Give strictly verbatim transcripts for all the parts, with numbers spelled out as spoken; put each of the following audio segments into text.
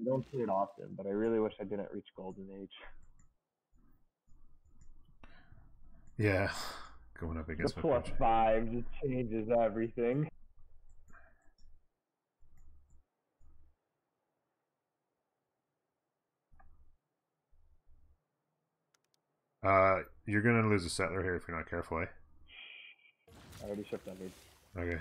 I don't play it often, but I really wish I didn't reach Golden Age. Yeah, going up The against my plus project. five just changes everything. Uh, you're gonna lose a settler here if you're not careful, eh? I already shipped that dude. Okay.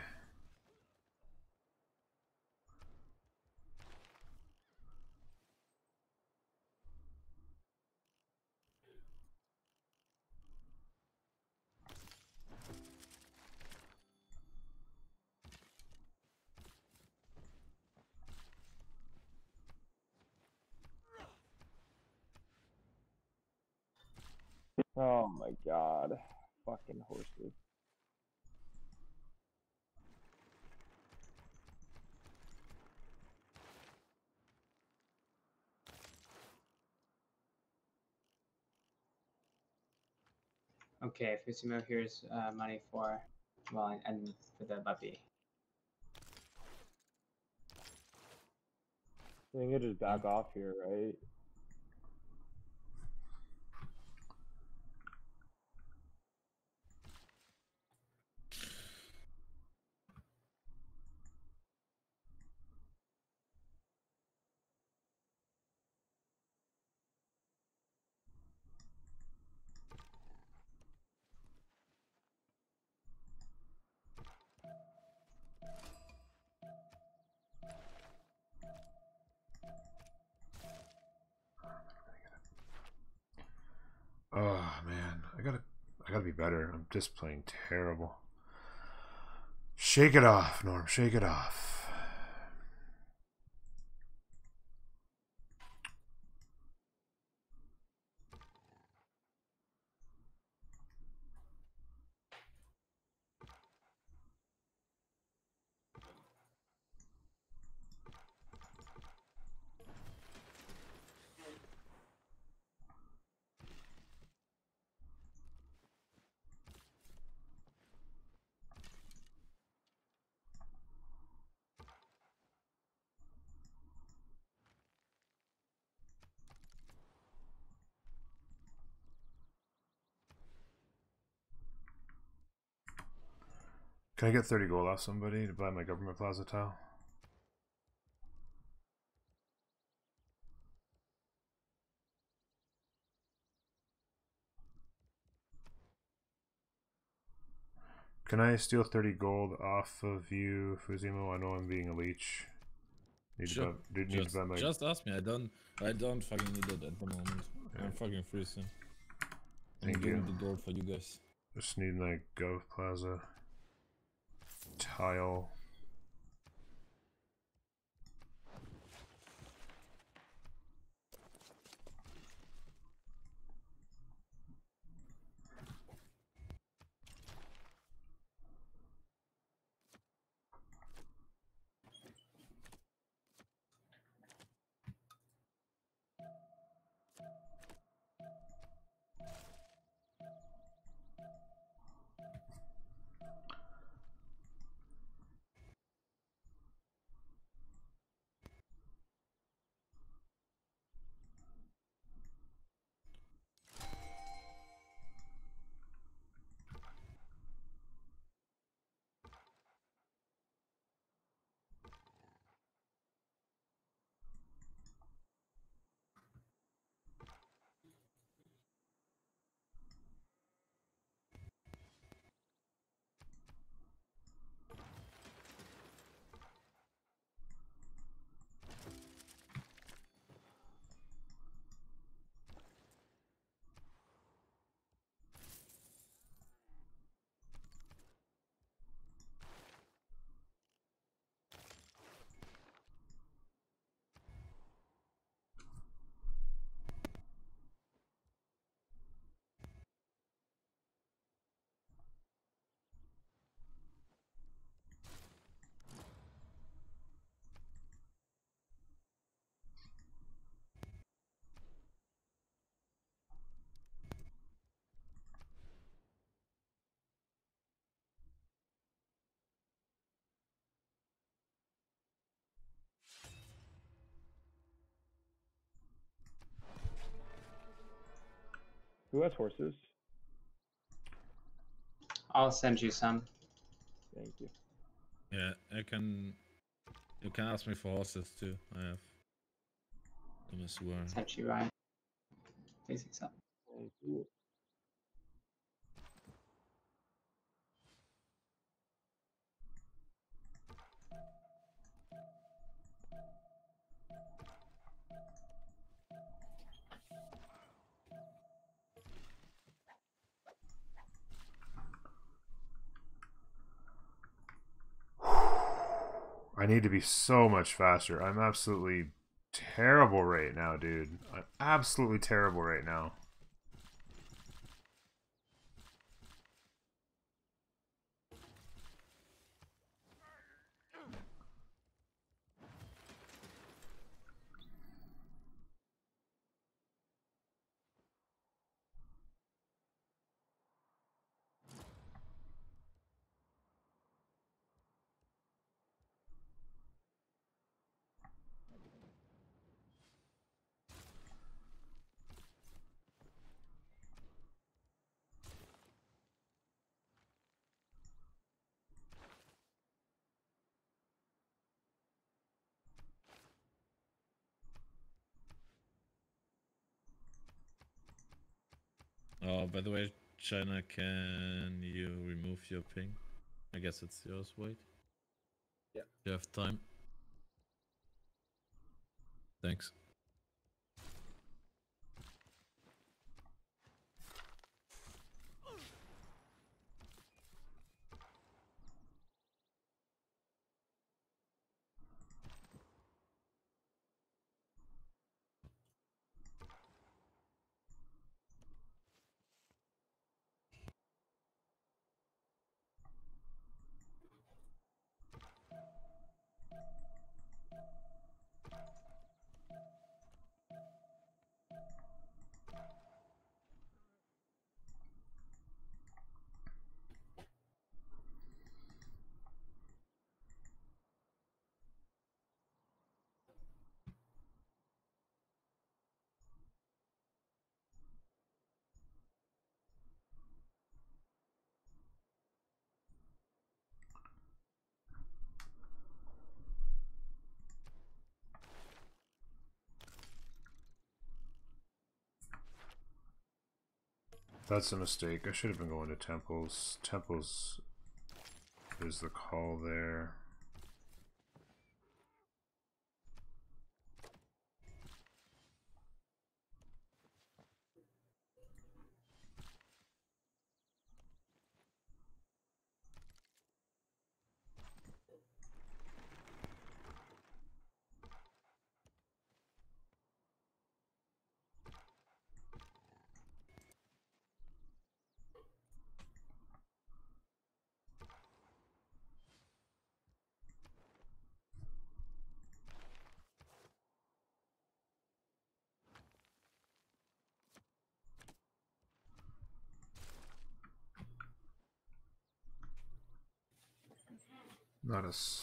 Oh my god. Fucking horses. Okay, Fusimo, here's uh, money for, well, and for the puppy. I think it just back off here, right? Oh man, I gotta, I gotta be better. I'm just playing terrible. Shake it off, Norm. Shake it off. Can I get thirty gold off somebody to buy my government plaza tile? Can I steal thirty gold off of you, Fuzimo? I know I'm being a leech. Need Sure. to buy, do, need Just, to buy my... just ask me. I don't. I don't fucking need it at the moment. Yeah. I'm fucking freezing. Thank I'm you. getting the gold for you guys. Just need my gov plaza tile. Who has horses? I'll send you some. Thank you. Yeah, I can. You can ask me for horses too. I have. I'm a swear. Sent you right. Basic stuff. Thank you. I need to be so much faster. I'm absolutely terrible right now, dude. I'm absolutely terrible right now. Oh, by the way, China, can you remove your ping? I guess it's yours. Wait. Yeah. You have time. Thanks. That's a mistake. I should have been going to temples. Temples is the call there. Not us.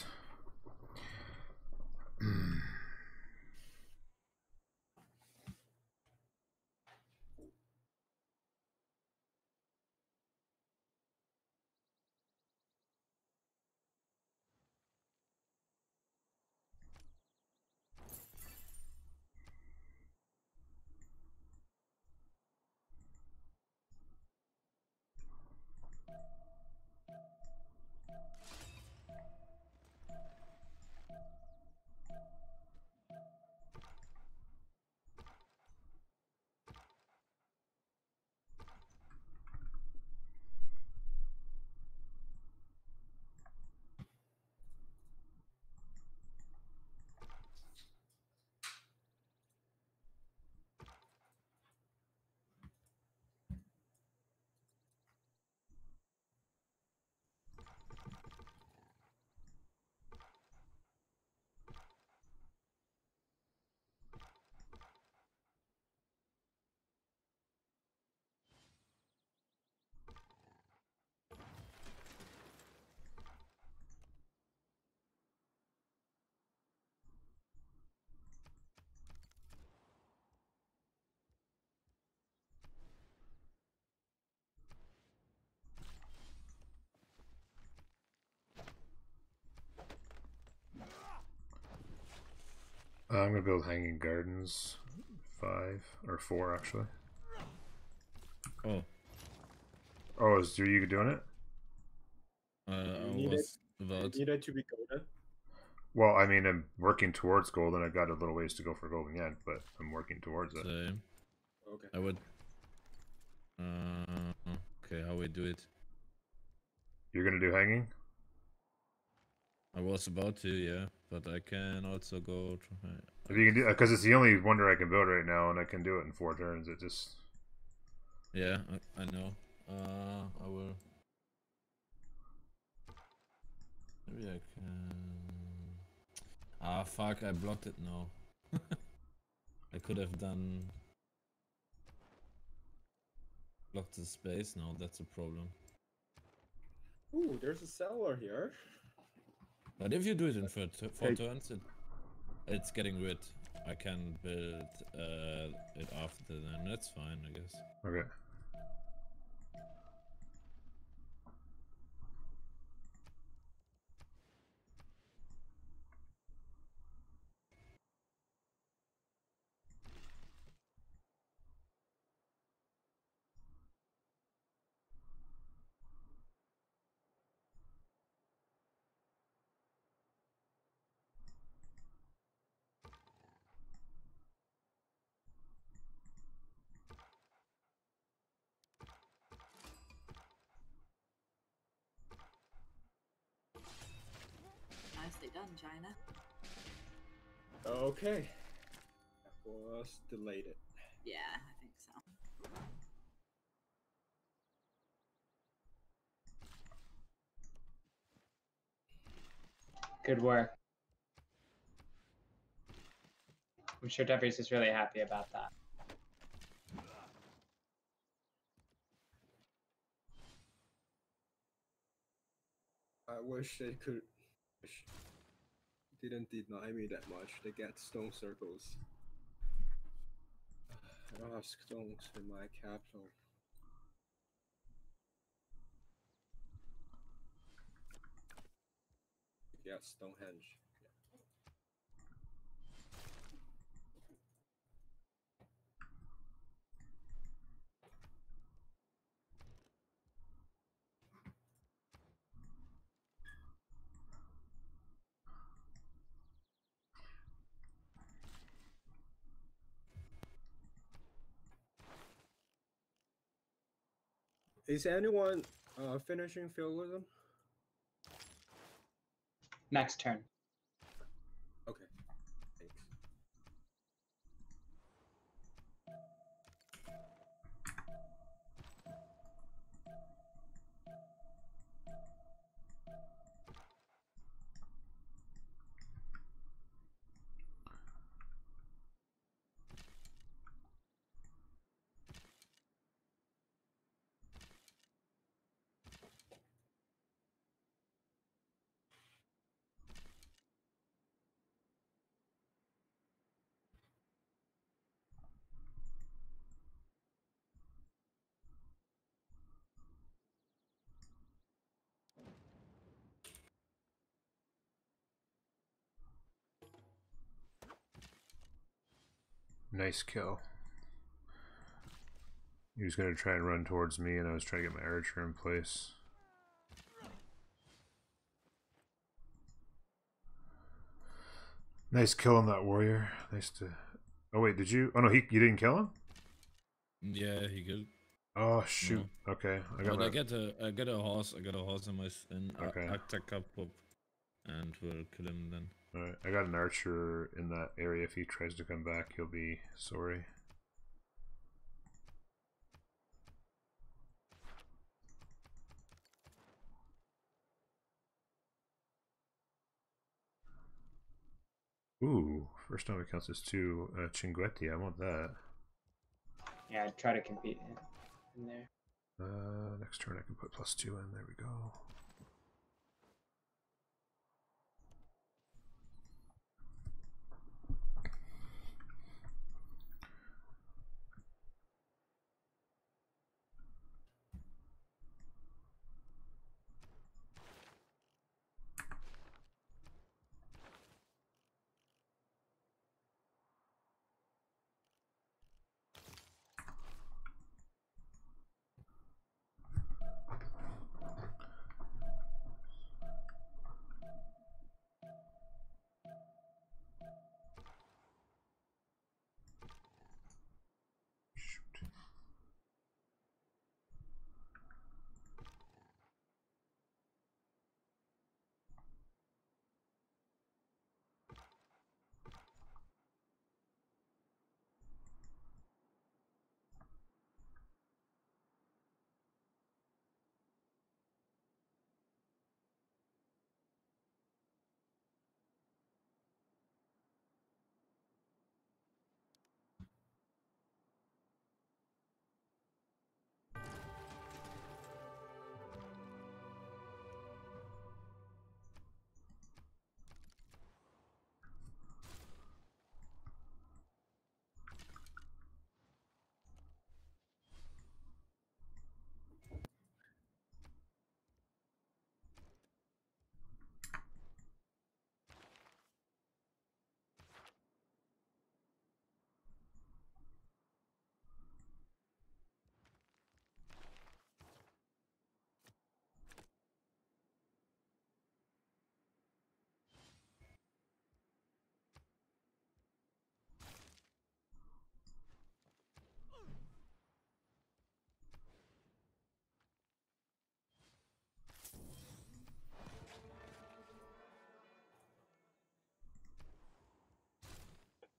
Uh, I'm gonna build hanging gardens. Five or four actually. Oh, Oh, is are you doing it? uh, I You need was it. about. You need it to be golden. Well, I mean, I'm working towards gold, and I've got a little ways to go for golden yet, but I'm working towards it. Same. Okay. I would. Uh, okay, how we do it? You're gonna do hanging? I was about to, yeah, but I can also go. Try, If you can do, because it's the only wonder I can build right now, and I can do it in four turns. It just yeah, I, I know. Uh, I will. Maybe I can. Ah, fuck! I blocked it now. I could have done. Blocked the space now. That's a problem. Ooh, there's a seller here. But if you do it in four, tu- four Hey. turns, it, it's getting rid. I can build uh, it after then. That's fine, I guess. okay. Nicely done, China. Okay. That was delayed. It. Yeah, I think so. Good work. I'm sure Debbie's is really happy about that. I wish they could. Wish didn't deny me that much. They get stone circles. I don't have stones in my capital. Yeah, Stonehenge. Is anyone uh, finishing feudalism? Next turn. Okay, thanks. Nice kill. He was gonna try and run towards me, and I was trying to get my archer in place. Nice kill on that warrior. Nice to. Oh wait, did you? Oh no, he you didn't kill him. Yeah, he could. Oh shoot. Okay, I got But my. I get a, I get a horse. I got a horse in my s- in Okay. Acta Cup, and we'll kill him then. All right, I got an archer in that area. If he tries to come back, he'll be sorry. Ooh, first time it counts as two. Uh, Chinguetti, I want that. Yeah, I'd try to compete in, in there. Uh, next turn I can put plus two in. There we go.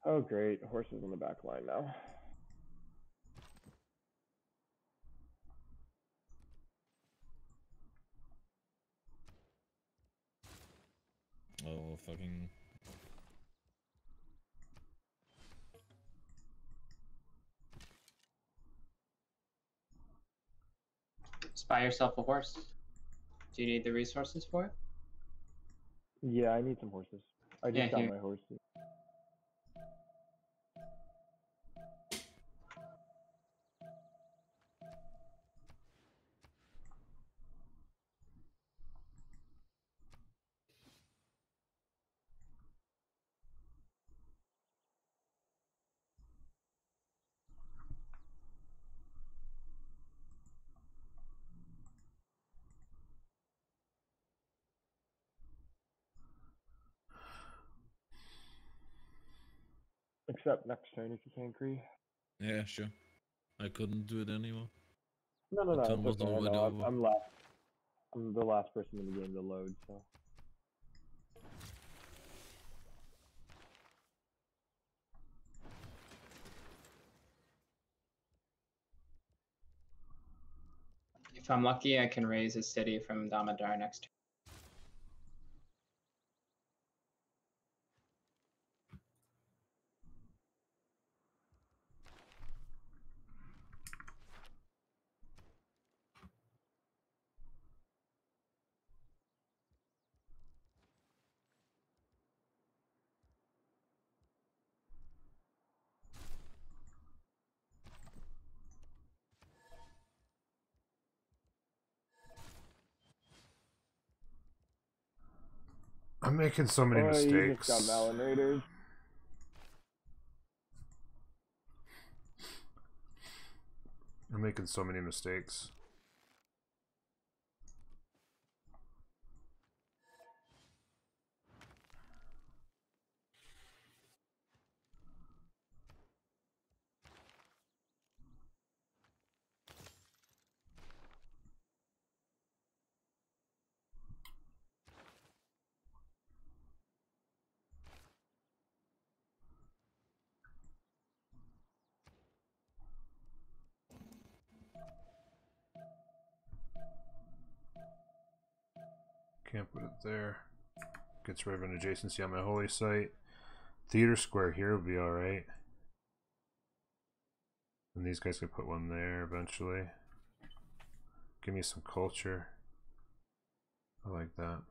Oh, great. Horses on the back line now. Oh, fucking. Just buy yourself a horse. Do you need the resources for it? Yeah, I need some horses. I just Yeah, got here. my horses. Except next turn if you can, Cree. Yeah, sure. I couldn't do it anymore. No, no, The no, turn it's was okay. I already know. I'm, over. I'm last. I'm the last person in the game to load, so. If I'm lucky, I can raise a city from Damodar next turn. I'm making so many Oh, you mistakes. just got Malin Raiders. I'm making so many mistakes. Can't put it there. Gets rid of an adjacency on my holy site. Theater square here would be alright. And these guys could put one there eventually. Give me some culture. I like that.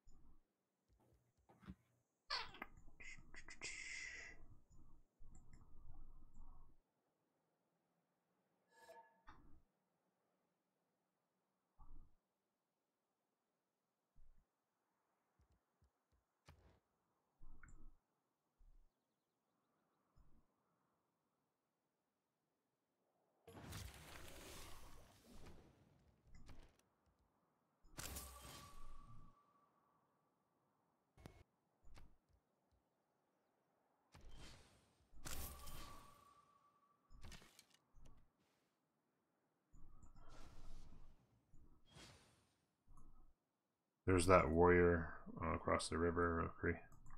There's that warrior uh, across the river, Rokri.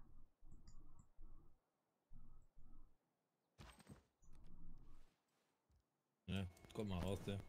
Yeah, got my horse there.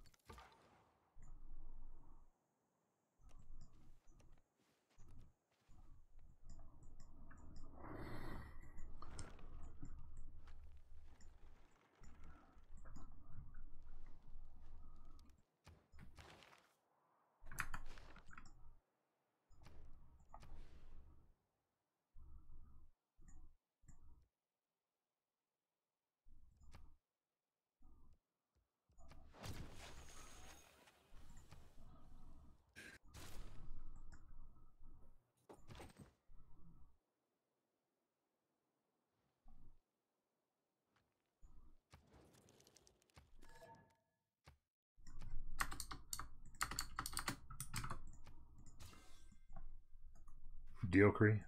Diokri.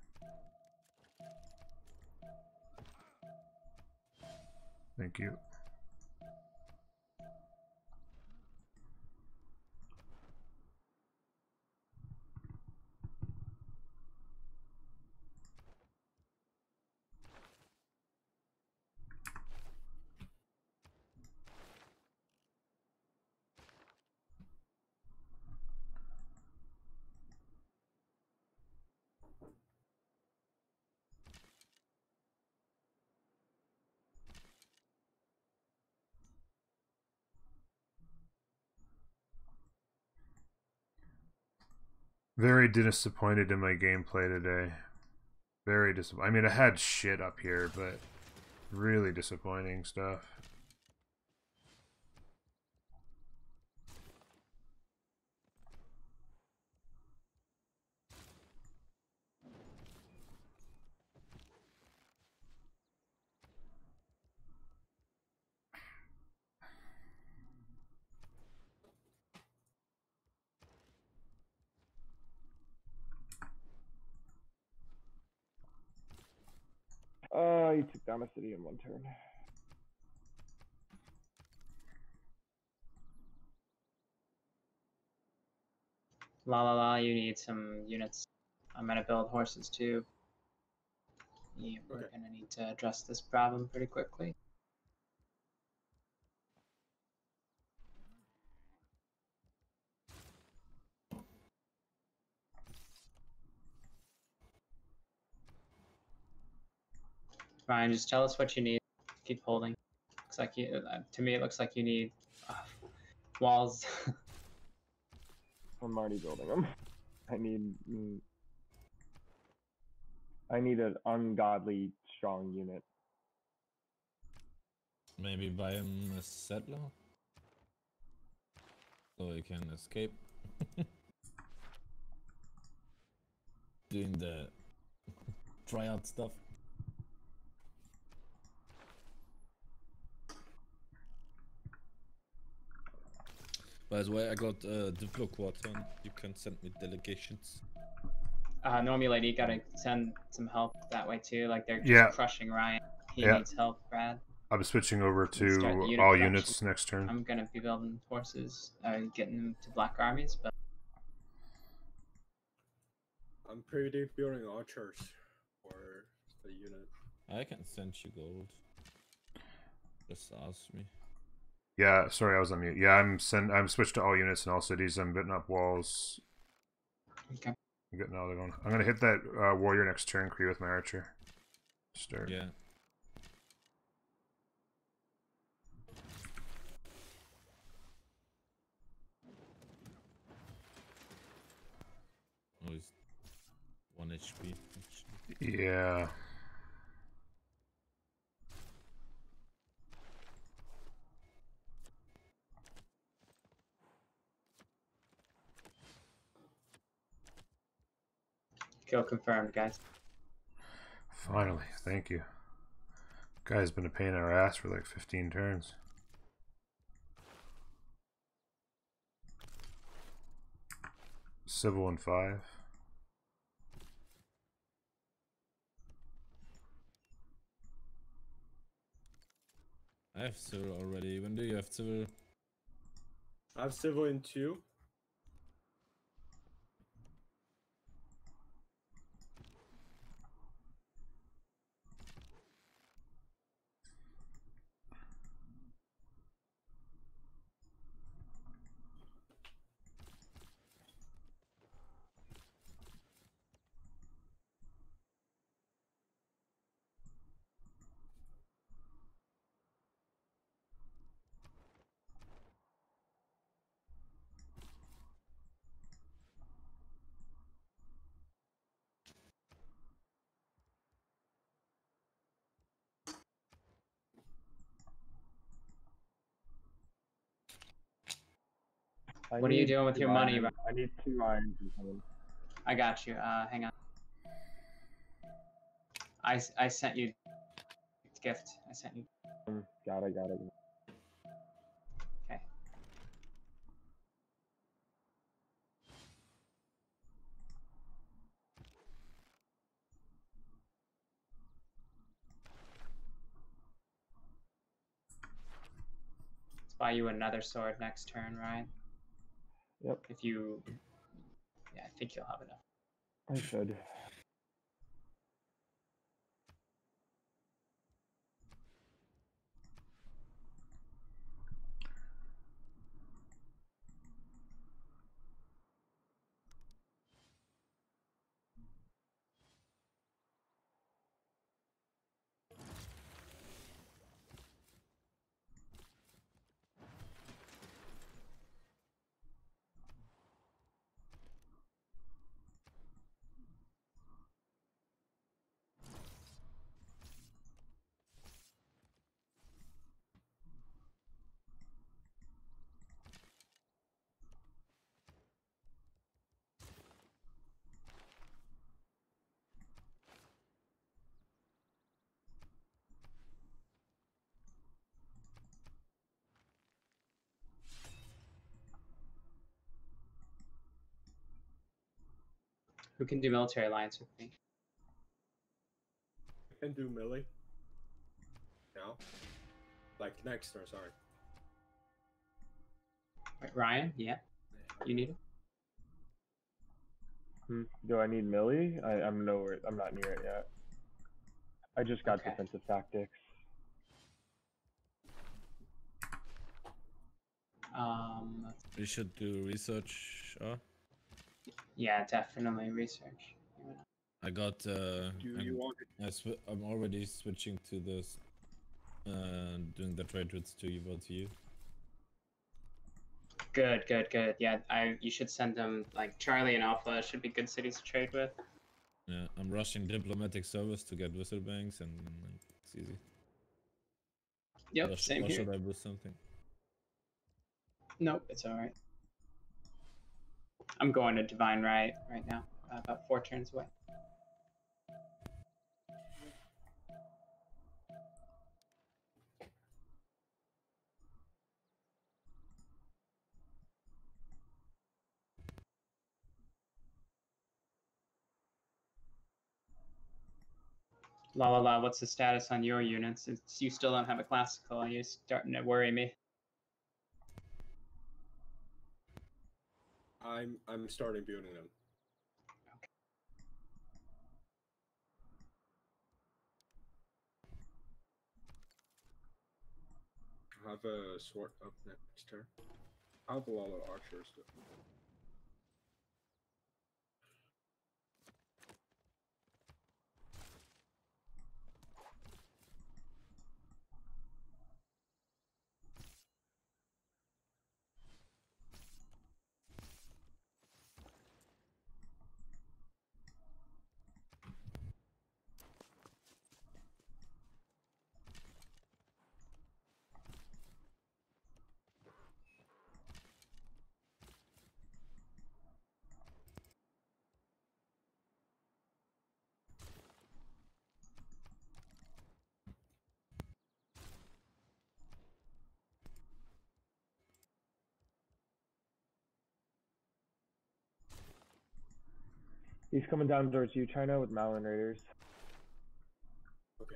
Thank you. Very disappointed in my gameplay today. Very disappointed. I mean, I had shit up here, but really disappointing stuff. Uh, you took down a city in one turn. La la la, you need some units. I'm gonna build horses too. Yeah, we're Okay. gonna need to address this problem pretty quickly. Ryan, just tell us what you need. Keep holding. Looks like you. Uh, to me, it looks like you need uh, walls. I'm already building them. I need. mm, I need an ungodly strong unit. Maybe buy him a settler? So he can escape. Doing the tryout stuff. By the way, I got uh, Diplo quarter. You can send me delegations. Uh, Normie Lady gotta send some help that way too. Like they're just Yeah. crushing Ryan. He Yeah. needs help, Brad. I'm switching over Start the to unit all production. units next turn. I'm gonna be building horses, uh, getting them to black armies, but I'm pretty building archers for the unit. I can send you gold. Just ask me. Yeah, sorry, I was on mute. Yeah, I'm send. I'm switched to all units in all cities. I'm putting up walls. okay. I'm getting all the going. I'm gonna hit that uh, warrior next turn. Cree with my archer. Start. Yeah. Oh, he's one H P. actually. Yeah. Kill confirmed, guys. Finally, thank you. Guy's been a pain in our ass for like fifteen turns. Civil in five. I have civil already. When do you have civil? I have civil in two. I What are you need doing with two your money, irons- I need two irons or something. I got you. Uh, hang on. I, s- I sent you gift. I sent you. Um, Got it, got it. Okay. Let's buy you another sword next turn, Ryan. Yep, If you, yeah, I think you'll have enough. I should. Who can do military alliance with me? I can do melee. Now. Like next turn, sorry. Wait, Ryan? Yeah. You need it? Hmm. Do I need Millie? I, I'm nowhere. I'm not near it yet. I just got Okay. defensive tactics. Um, We should do research. Oh, yeah, definitely research. I got. Uh, Do I'm, you want it? I sw I'm already switching to this. Uh, doing the trade routes to you. To you. Good, good, good. Yeah, I. You should send them like Charlie and Alpha. Should be good cities to trade with. Yeah, I'm rushing diplomatic service to get whistle banks, and, and it's easy. Yep, or, sh same or here. should I boost something? Nope, it's all right. I'm going to Divine Right right now. Uh, about four turns away. La la la, what's the status on your units? It's, you still don't have a classical. You're starting to worry me. I'm I'm starting building them. I have a sword up next turn. I have a lot of archers though. He's coming down towards you, China, with Malin Raiders. Okay.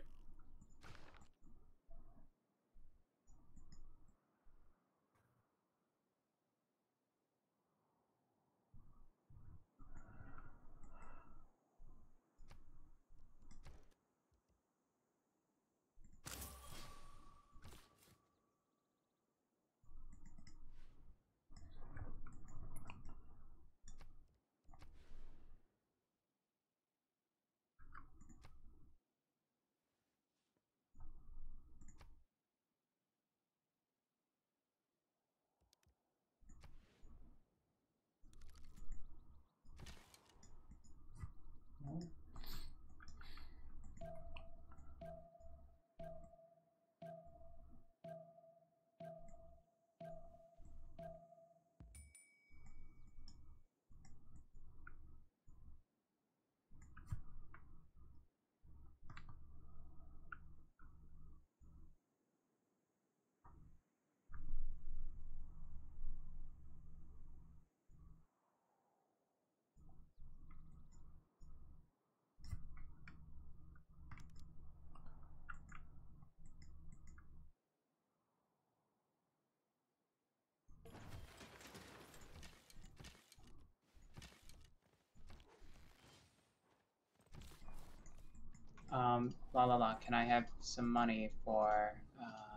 Um, la la la, can I have some money for uh,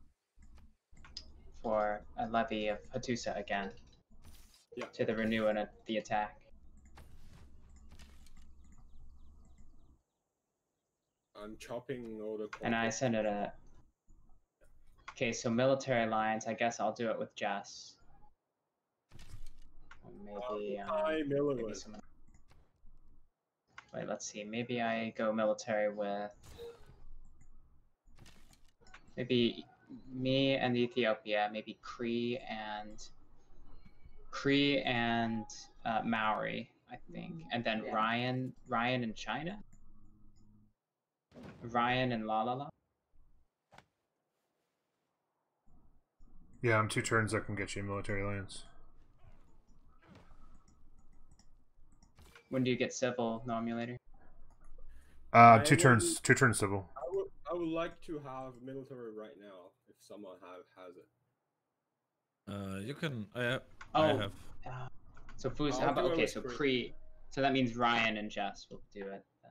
for a levy of Hattusa again? Yeah. To the renew and the attack. I'm chopping all the. And I send it a. Okay, so military alliance. I guess I'll do it with Jess. Or maybe. Um, Hi, maybe Millerwood. someone. Wait, let's see. Maybe I go military with. Maybe me and Ethiopia. Maybe Cree and. Cree and uh, Maori, I think, and then Yeah. Ryan, Ryan and China. Ryan and La La La. Yeah, I'm two turns. I can get you a military alliance. When do you get civil normulator? Uh, I two will turns. do- Two turns civil. I would I would like to have military right now if someone have has it. Uh, you can. I have. Oh, I have. uh, so Foos, I'll how about do it okay? with So Cree. Cree, so that means Ryan and Jess will do it. Then.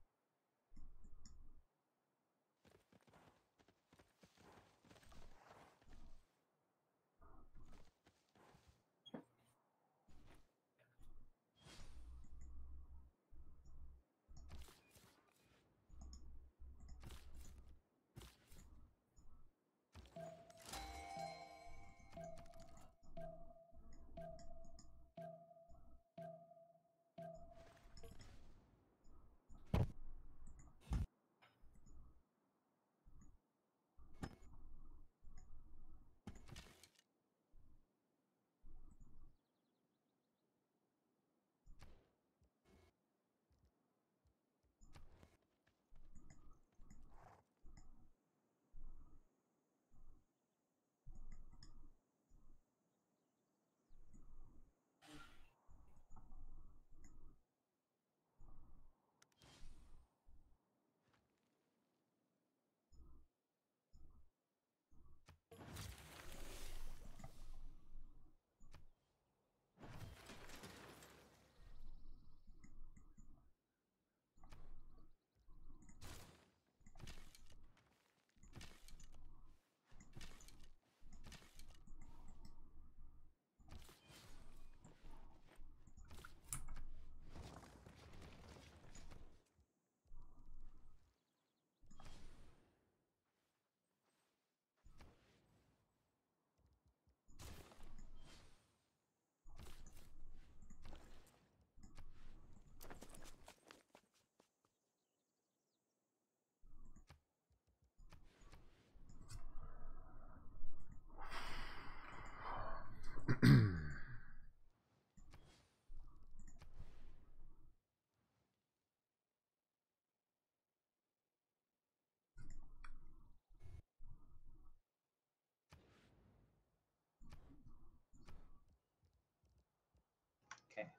Okay.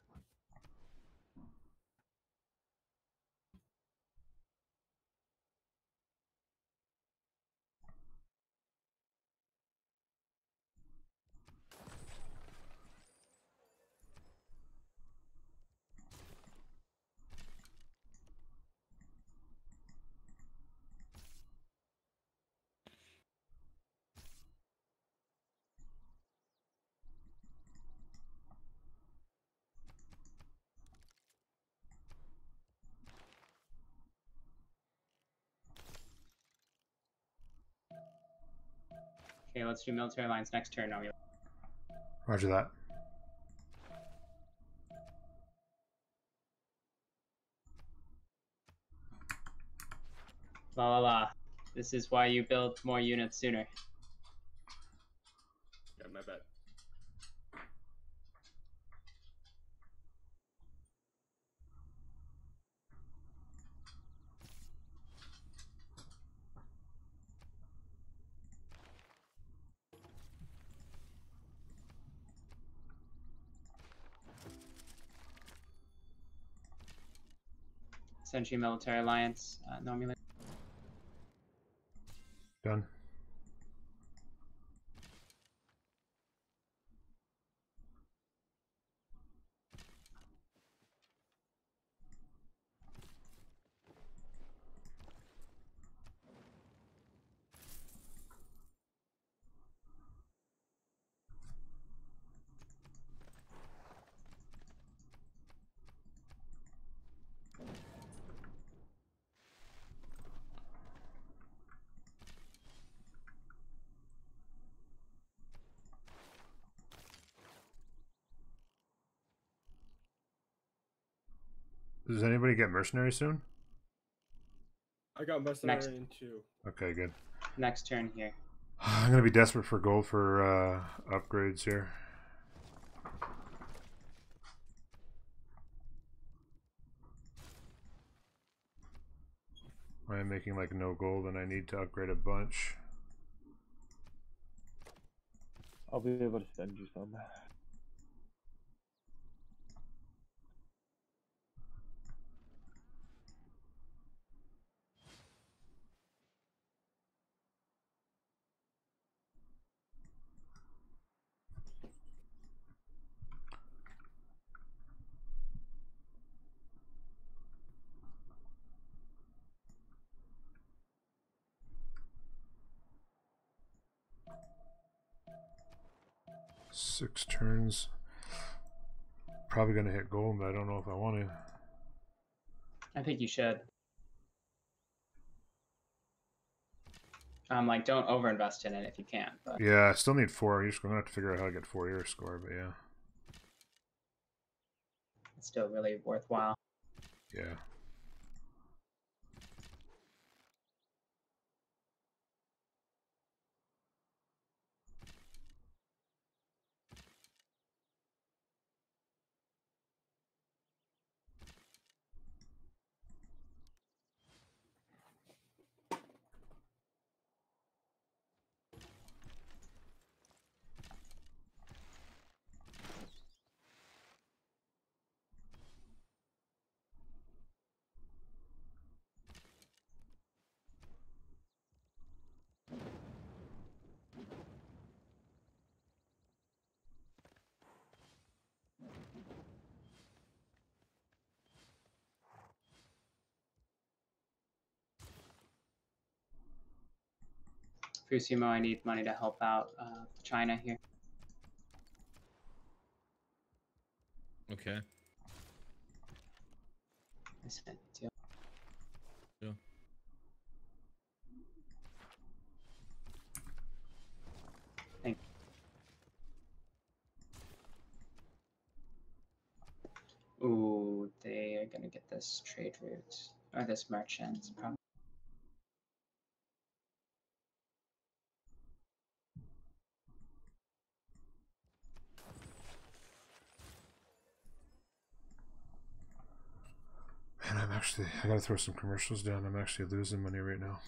Okay, let's do military alliance next turn. Normulator. Roger that. La la la. This is why you build more units sooner. Yeah, my bad. Century military alliance. Uh, normulator. Done. Does anybody get mercenary soon? I got mercenary in two. Okay, good. Next turn here. I'm gonna be desperate for gold for uh, upgrades here. I am making like no gold and I need to upgrade a bunch. I'll be able to send you some. Six turns. Probably gonna hit gold, but I don't know if I want to. I think you should. Um, like, don't overinvest in it if you can. But Yeah, I still need four. You're just gonna have to figure out how to get four year score, but yeah. it's still really worthwhile. Yeah. Fusimo, I need money to help out uh, China here. Okay. I sent it to you. Yeah. Thank you. Ooh, they are gonna get this trade route or this merchant probably. Man, I'm actually, I gotta throw some commercials down. I'm actually losing money right now.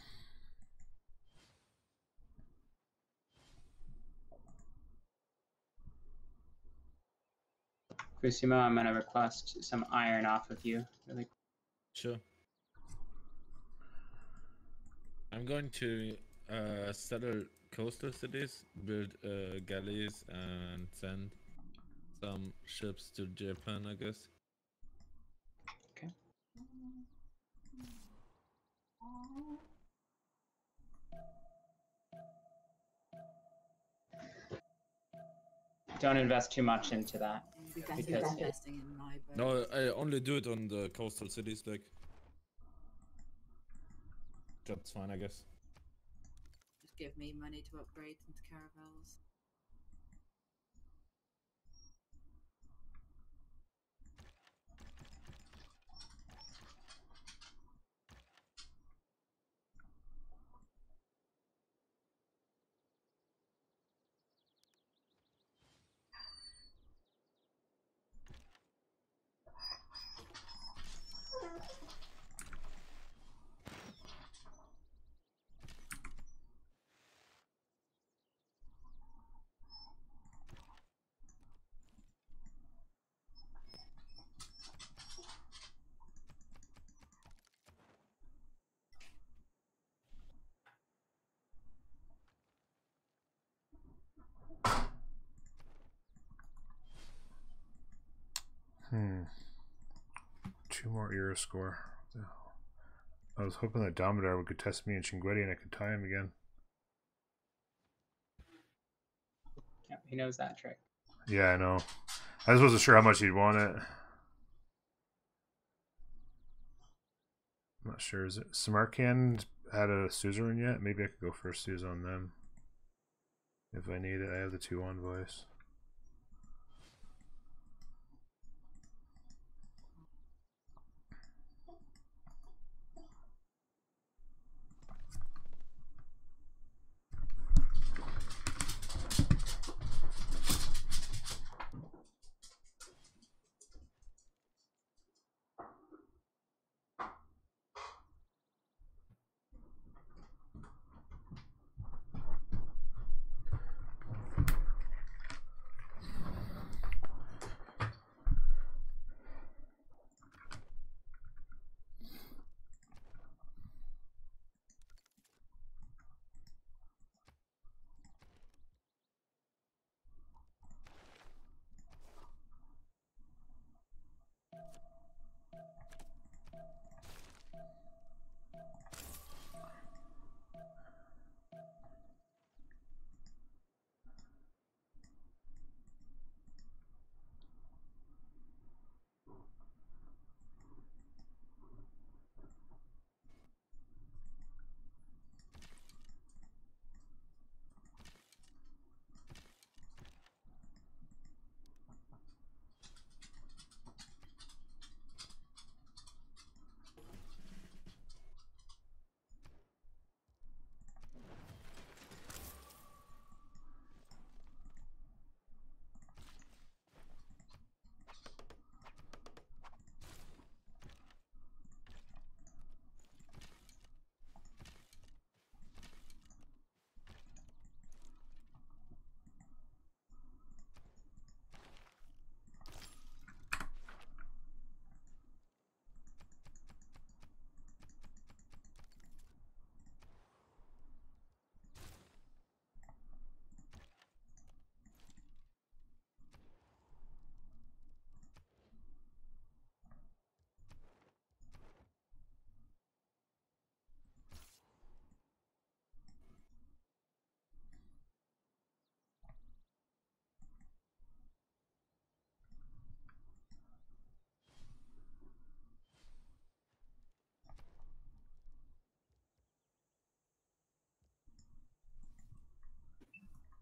Fusimo, I'm gonna request some iron off of you. Really. Sure. I'm going to uh, settle coastal cities, build uh, galleys, and send some ships to Japan, I guess. Okay. Don't invest too much into that. It'd be better Because- investing in my boat. No, I only do it on the coastal cities, like. That's fine, I guess. Just give me money to upgrade into caravels. Hmm. Two more era score. I was hoping that Damodar could test me in Chinguetti and I could tie him again. Yeah, he knows that trick. Yeah, I know. I just wasn't sure how much he'd want it. I'm not sure. Is it Samarkand had a suzerain yet? Maybe I could go for a Suz on them. If I need it, I have the two envoys.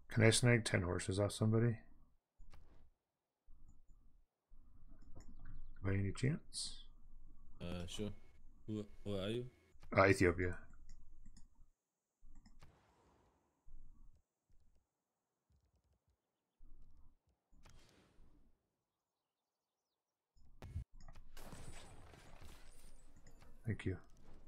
Can I snag ten horses off somebody? By any chance? Uh, sure. Who, who are you? Uh, Ethiopia. Thank you.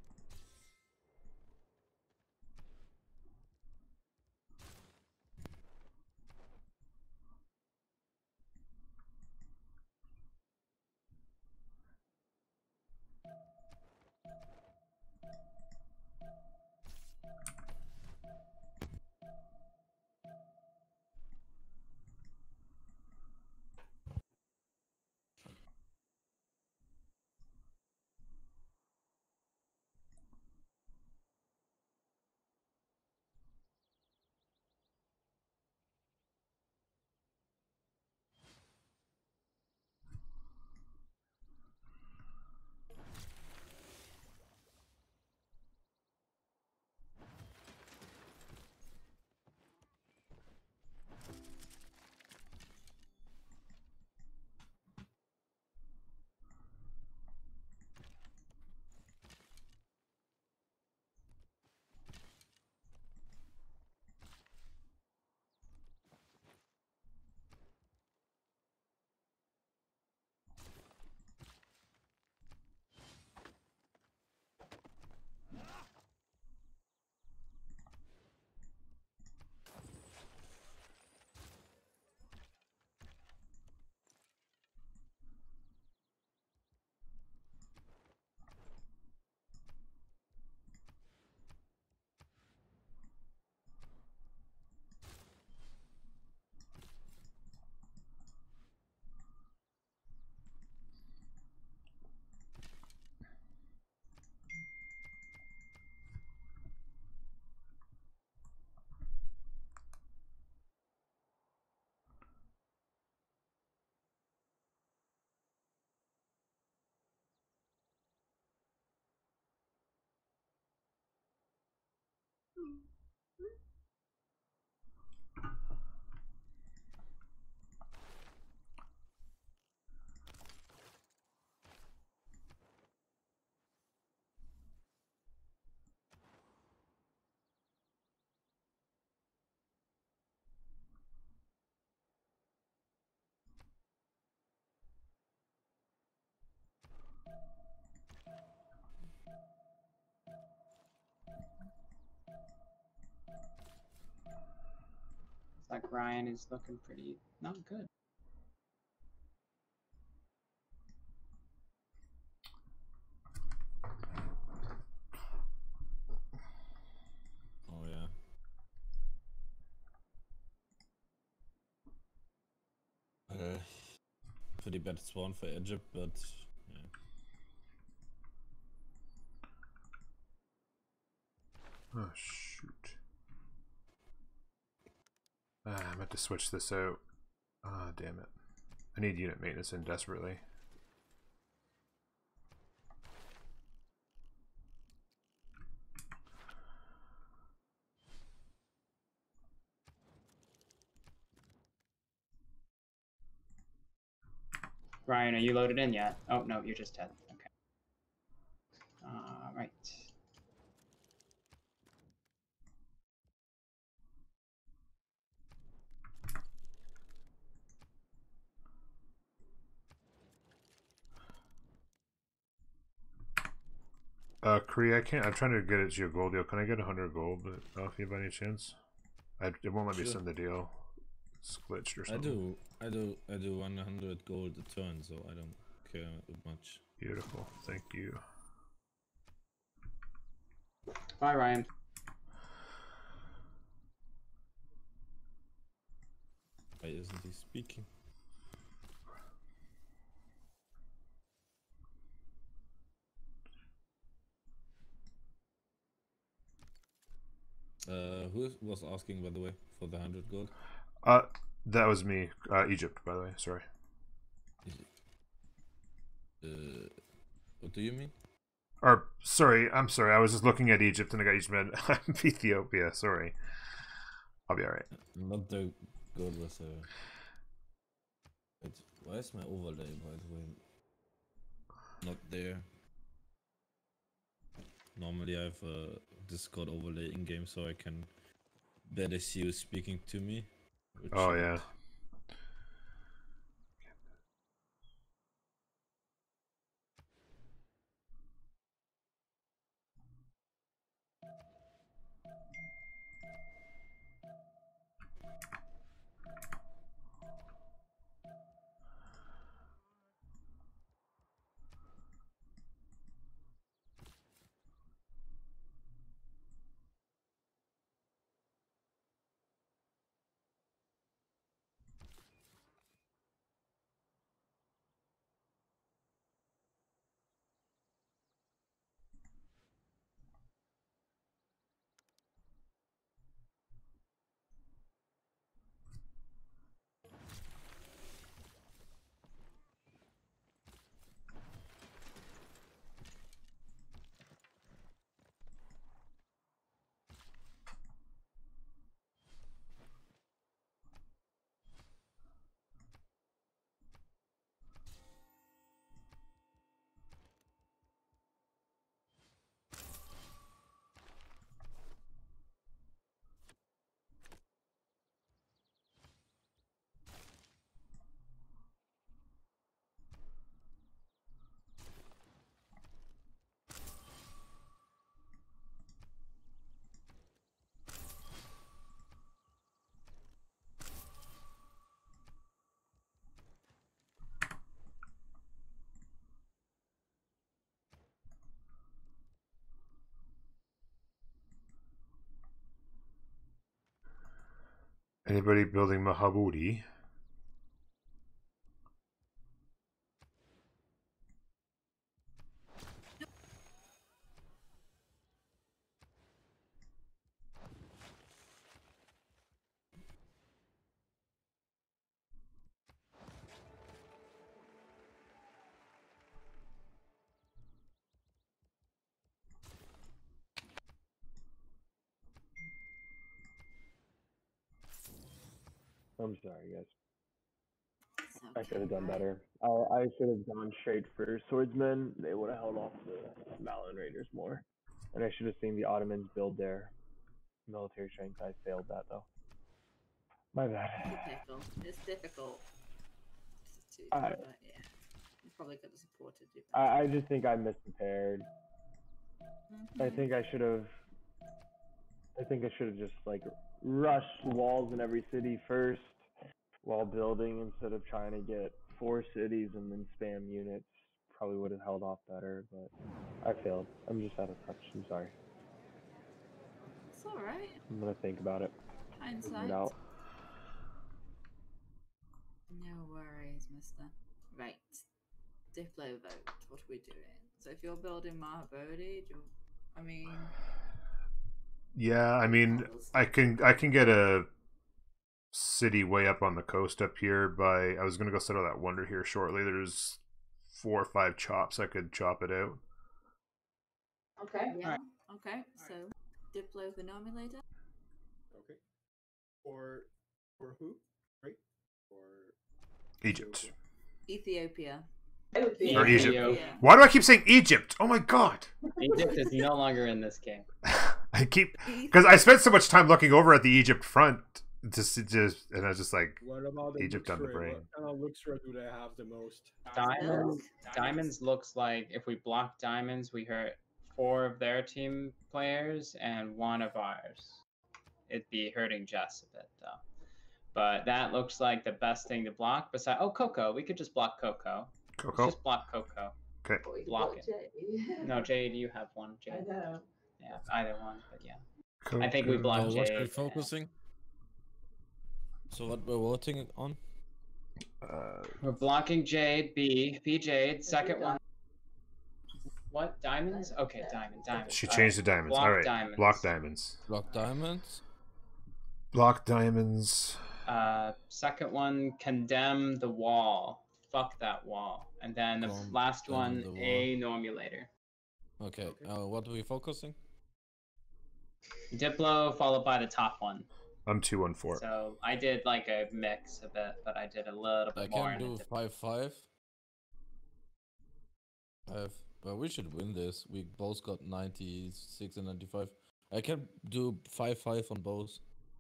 It's like Ryan is looking pretty not good. Oh yeah. Uh, pretty bad spawn for Egypt, but yeah. Oh shoot. Ah, I meant to switch this out. Ah, damn it. I need unit maintenance in desperately. Ryan, are you loaded in yet? Oh no, you're just dead. Okay. All right. Uh, Kree, I can't. I'm trying to get it to your gold deal. Can I get a hundred gold off you by any chance? I, it won't let me Sure. send the deal. It's glitched or I something. do, I do, I do one hundred gold a turn, so I don't care much. Beautiful. Thank you. Bye, Ryan. Why isn't he speaking? Uh, who was asking, by the way, for the hundred gold? Uh, that was me. Uh, Egypt, by the way. Sorry. Uh, what do you mean? Or sorry, I'm sorry. I was just looking at Egypt and I got Egypt. I'm Ethiopia. Sorry. I'll be alright. I'm not that good with uh Wait, why is my overlay by the way not there? Normally I have a Discord overlay in game so I can better see you speaking to me. which Oh I- yeah. Anybody building Mahabudi? I'm sorry, guys. It's I okay, should have done right? better. I I should have gone straight for swordsmen. They would have held off the Malin Raiders more. And I should have seen the Ottomans build their military strength. I failed that though. My bad. Difficult. It's difficult. To, I- but yeah, you probably could have supported you. better. I, I just think I misprepared. I Mhm. think I should have. I think I should have just like rushed walls in every city first while building instead of trying to get four cities and then spam units. Probably would have held off better, but I failed. I'm just out of touch. I'm sorry. It's all right. I'm gonna think about it. Figure Hindsight. it out. No worries, mister. Right. Diplo vote. What are we doing? So if you're building Mahabodhi, do you, I mean, Yeah, I mean, I can I can get a city way up on the coast up here by. I was gonna go settle that wonder here shortly. There's four or five chops. I could chop it out. Okay. yeah. Alright. Okay. So Diplo the nominator. Okay. For for who? Right? For Egypt. Ethiopia. Or Egypt. Yeah. Why do I keep saying Egypt? Oh my god! Egypt is no longer in this game. I keep because I spent so much time looking over at the Egypt front, just just and I was just like, What about the Egypt on the Luxray? brain. What kind of Luxray do they have the most? Diamonds. Diamonds looks like if we block diamonds, we hurt four of their team players and one of ours. It'd be hurting Jess a bit though. But that looks like the best thing to block. Besides, oh, Coco. We could just block Coco. Let's Coco. just block Coco. Okay. Block it. No, Jade, you have one. Jade. I know. Yeah, either one, but yeah. I think we Coco. blocked Uh, what Jade. are we focusing? So what we're voting on? Uh, We're blocking Jade, B. B Jade. Second one. What? Diamonds? Okay, diamond. Diamond. she All changed right. the diamonds. Block All right. diamonds. Block diamonds. Block diamonds. Block diamonds. Uh, second one, condemn the wall. Fuck that wall. And then the Condemn last one, the wall. a normulator. Okay. Uh, what are we focusing? Diplo followed by the top one. I'm two one four. So I did like a mix a bit, but I did a little bit I more. can in a do different- five five. I have, but we should win this. We both got ninety-six and ninety-five. I can do five five on both.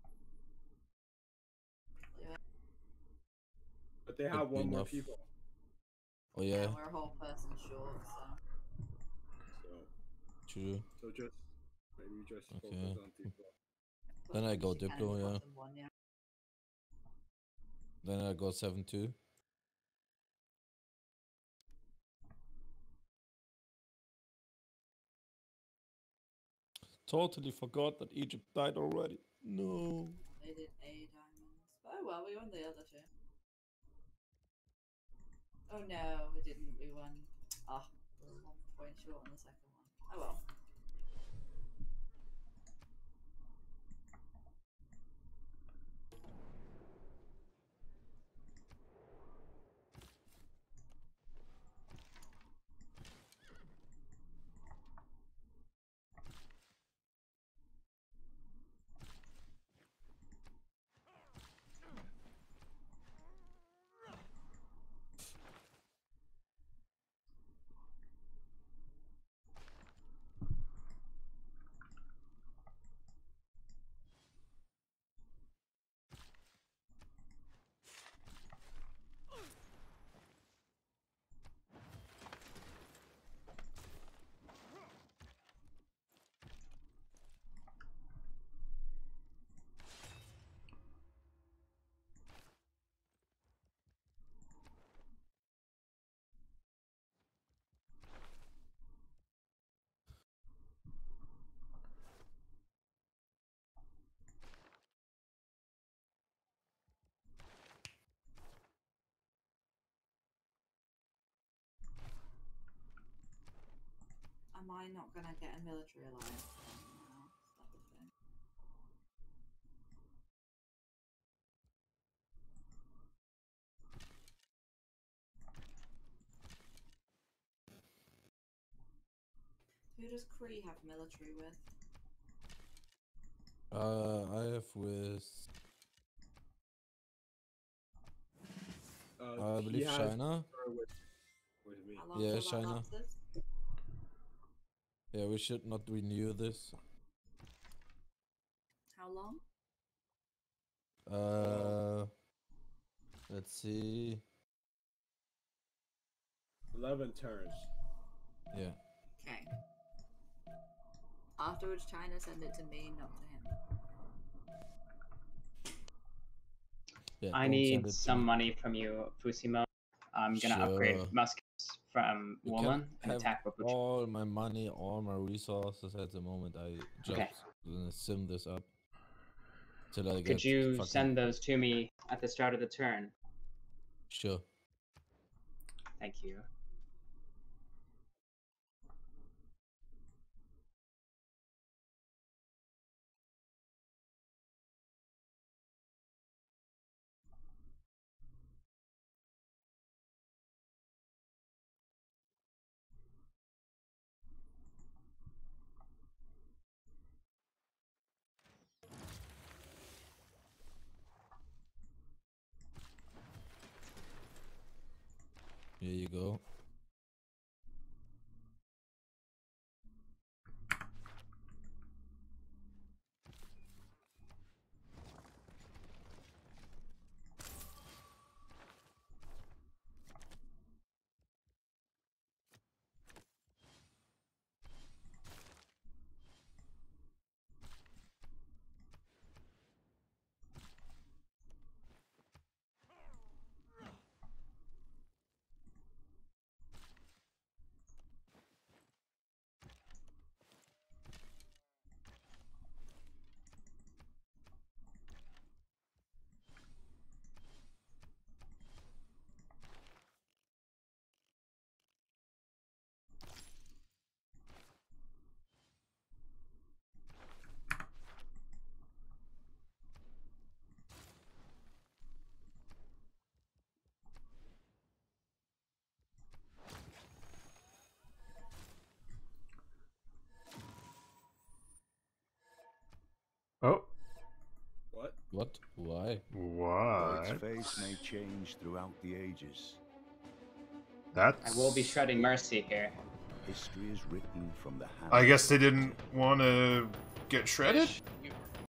But they Would have be one more enough. people. Oh Yeah, yeah, we're a whole person short, so. So, true. so just maybe just Okay. focus on people. Then I go She can Diplo, yeah. bottom one, yeah. Then I go seven two. Totally forgot that Egypt died already. No. They did A diamonds. Oh well, we won the other two. Oh no, we didn't. We won. Ah, we were one point short on the second one. Oh well. Am I not gonna get a military alliance now? Is that the thing? Who does Cree have military with? Uh, I have with Uh, I he believe has China. her with, with me. How long Yeah, till that China. lapses? Yeah, we should not renew this. How long? Uh, let's see. Eleven turns. Yeah. Okay. Afterwards, China send it to me, not to him. Yeah. I don't need send it to some me. money from you, Fusimo. I'm gonna upgrade Sure. muskets from You Woolen can and have attack Wapuchi. all my money, all my resources at the moment. I just Okay. gonna sim this up till I get Could you fucking send those to me at the start of the turn? sure. Thank you. Here you go. What? Why? Though its What? face may change throughout the ages, That's. I will be shredding mercy here. history is written from the hand. I guess they didn't want to get shredded. Fish, you,